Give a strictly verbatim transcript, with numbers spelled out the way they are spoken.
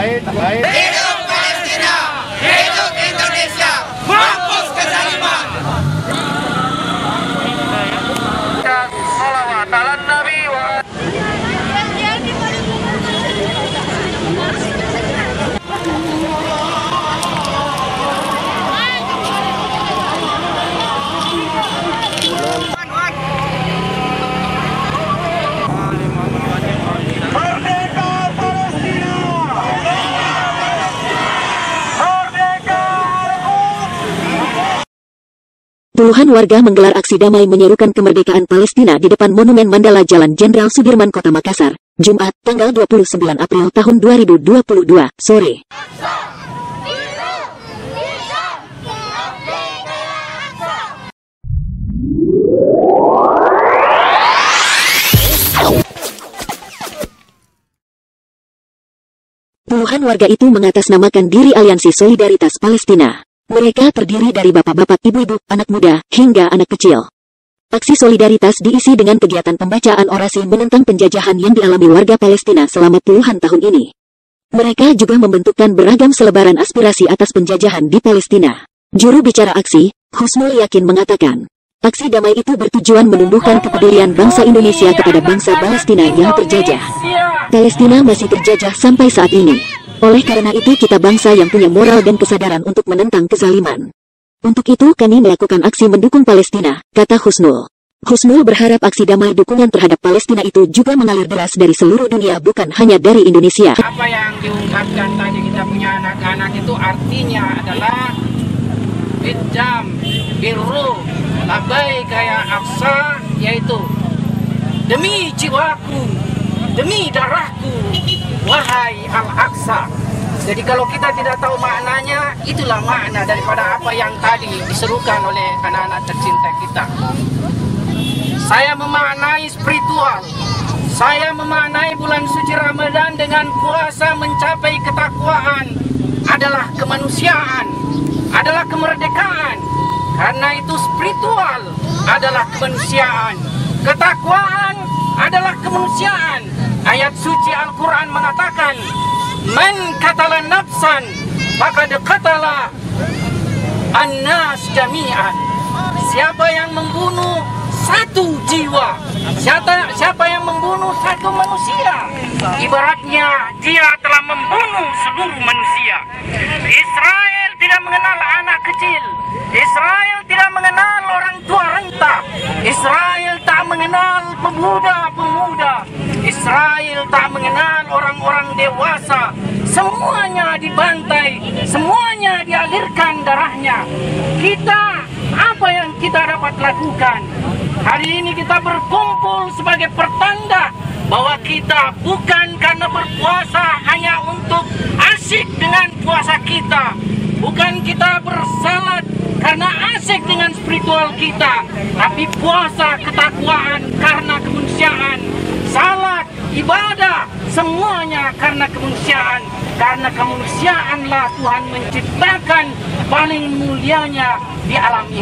Baik, baik. Hidup Palestina, hidup Indonesia, mampus kezaliman. Salawat ala Nabi wa Puluhan warga menggelar aksi damai menyerukan kemerdekaan Palestina di depan Monumen Mandala Jalan Jenderal Sudirman, Kota Makassar, Jumat, tanggal dua puluh sembilan April tahun dua ribu dua puluh dua, sore. Puluhan warga itu mengatasnamakan diri Aliansi Solidaritas Palestina. Mereka terdiri dari bapak-bapak, ibu-ibu, anak muda, hingga anak kecil. Aksi solidaritas diisi dengan kegiatan pembacaan orasi menentang penjajahan yang dialami warga Palestina selama puluhan tahun ini. Mereka juga membentukkan beragam selebaran aspirasi atas penjajahan di Palestina. Juru bicara aksi, Husnul Yakin mengatakan, aksi damai itu bertujuan menumbuhkan kepedulian bangsa Indonesia kepada bangsa Palestina yang terjajah. Palestina masih terjajah sampai saat ini. Oleh karena itu kita bangsa yang punya moral dan kesadaran untuk menentang kezaliman. Untuk itu kami melakukan aksi mendukung Palestina, kata Husnul. Husnul berharap aksi damai dukungan terhadap Palestina itu juga mengalir deras dari seluruh dunia, bukan hanya dari Indonesia. Apa yang diungkapkan tadi kita punya anak-anak itu artinya adalah Bidjam, Birru, Labai Kaya Aksa, yaitu demi jiwaku, demi darahku, wahai Al-Aqsa. Jadi kalau kita tidak tahu maknanya, itulah makna daripada apa yang tadi diserukan oleh anak-anak tercinta kita. Saya memaknai spiritual. Saya memaknai bulan suci Ramadan dengan puasa mencapai ketakwaan adalah kemanusiaan, adalah kemerdekaan. Karena itu spiritual adalah kemanusiaan. Ketakwaan adalah kemanusiaan. Ayat suci Al-Quran mengatakan, Man katala nafsan, maka dekatala an-nas jami'an. Siapa yang membunuh satu jiwa, siapa, siapa yang membunuh satu manusia, ibaratnya dia telah membunuh seluruh manusia. Israel tidak mengenal anak kecil. Israel tidak mengenal orang tua renta. Israel tak mengenal pemuda-pemuda. Israel tak mengenal orang-orang dewasa. Semuanya dibantai, semuanya dialirkan darahnya. Kita, apa yang kita dapat lakukan? Hari ini kita berkumpul sebagai pertanda bahwa kita bukan karena berpuasa hanya untuk asyik dengan puasa kita. Bukan kita bersalat karena asyik dengan spiritual kita, tapi puasa ketakwaan karena kemanusiaan. Salat, ibadah, semuanya karena kemanusiaan. Karena kemanusiaanlah Tuhan menciptakan paling mulianya di alam ini.